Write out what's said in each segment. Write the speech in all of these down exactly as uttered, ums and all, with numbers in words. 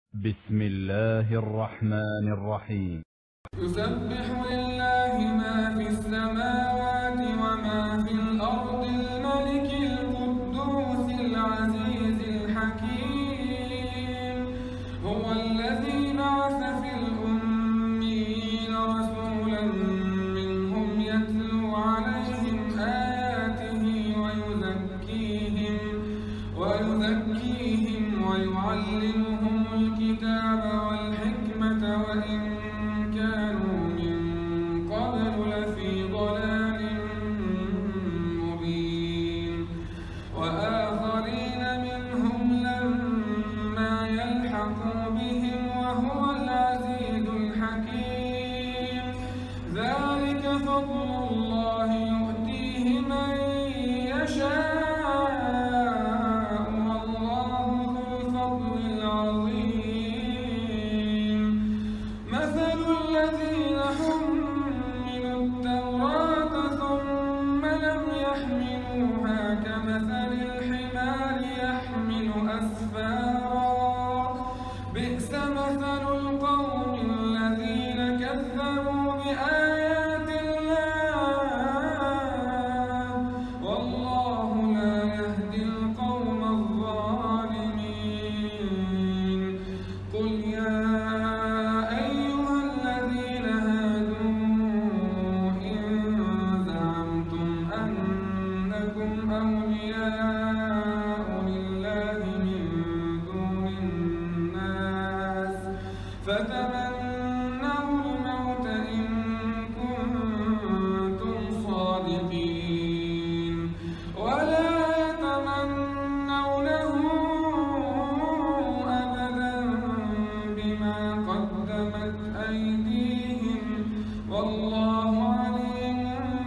بسم الله الرحمن الرحيم. يسبح لله ما في السماوات وما في الأرض الملك القدوس العزيز الحكيم. هو الذي بعث في الأميين رسولا منهم يتلو عليهم آياته ويزكيهم ويزكيهم ويعلمهم الكتاب والحكمة وإن كانوا من قبل لفي ضلال مبين. وآخرين منهم لما يلحقوا بهم وهو العزيز الحكيم. ذلك فضل الله يؤتيه من يشاء والله ذو الفضل العظيم. مثل الذين حملوا التوراة ثم لم يحملوها كمثل الحمار يحمل أسفارا. بئس مثل القوم الذين كذبوا بآيات الله والله لا يهدي القوم الظالمين. قل يا أولياء لله من دون الناس فتمنوا الموت إن كنتم صادقين ولا يتمنونه أبدا بما قدمت أيديهم والله عليم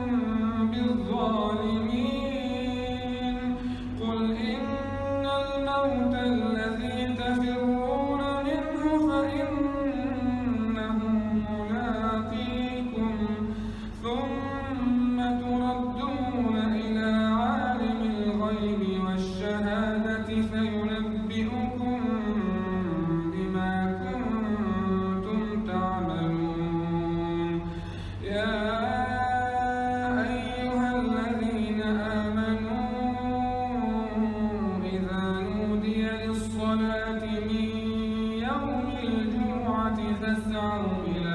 بالظالمين. قل إن الموت الذي تفرون منه فإنه ملاقيكم ثم تردون إلى عالم الغيب والشهادة فينبئكم بما كنتم تعملون. يا أيها الذين آمنوا للصلاة من يوم الجمعة فاسعوا إلى